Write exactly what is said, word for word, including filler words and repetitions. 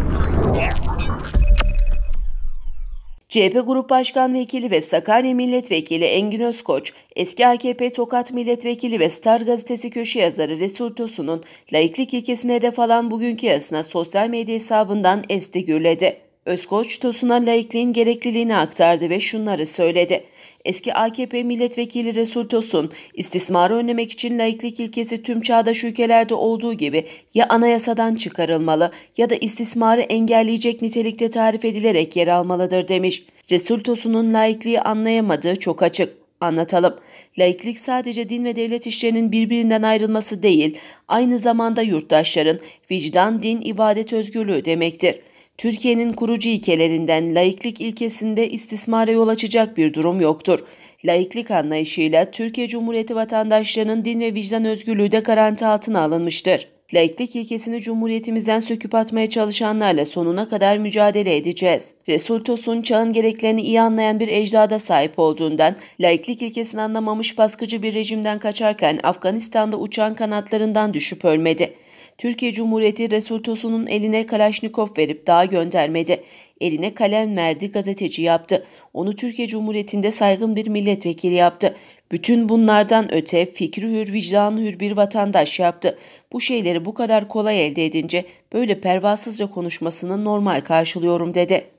C H P Grup Başkan Vekili ve Sakarya Milletvekili Engin Özkoç, eski A K P Tokat Milletvekili ve Star Gazetesi köşe yazarı Resul Tosun'un laiklik ilkesine hedef alan bugünkü yazısına sosyal medya hesabından esti gürledi. Özkoç, Tosun'a laikliğin gerekliliğini aktardı ve şunları söyledi. Eski A K P Milletvekili Resul Tosun, istismarı önlemek için laiklik ilkesi tüm çağdaş ülkelerde olduğu gibi ya anayasadan çıkarılmalı ya da istismarı engelleyecek nitelikte tarif edilerek yer almalıdır demiş. Resul Tosun'un laikliği anlayamadığı çok açık. Anlatalım. Laiklik sadece din ve devlet işlerinin birbirinden ayrılması değil, aynı zamanda yurttaşların vicdan, din, ibadet özgürlüğü demektir. Türkiye'nin kurucu ilkelerinden laiklik ilkesinde istismara yol açacak bir durum yoktur. Laiklik anlayışıyla Türkiye Cumhuriyeti vatandaşlarının din ve vicdan özgürlüğü de garanti altına alınmıştır. Laiklik ilkesini Cumhuriyetimizden söküp atmaya çalışanlarla sonuna kadar mücadele edeceğiz. Resul Tosun, çağın gereklerini iyi anlayan bir ecdada sahip olduğundan, laiklik ilkesini anlamamış baskıcı bir rejimden kaçarken Afganistan'da uçağın kanatlarından düşüp ölmedi. Türkiye Cumhuriyeti Resul Tosun'un eline Kalaşnikov verip dağa göndermedi. Eline kalem verdi, gazeteci yaptı. Onu Türkiye Cumhuriyeti'nde saygın bir milletvekili yaptı. Bütün bunlardan öte fikri hür, vicdanı hür bir vatandaş yaptı. Bu şeyleri bu kadar kolay elde edince böyle pervasızca konuşmasını normal karşılıyorum dedi.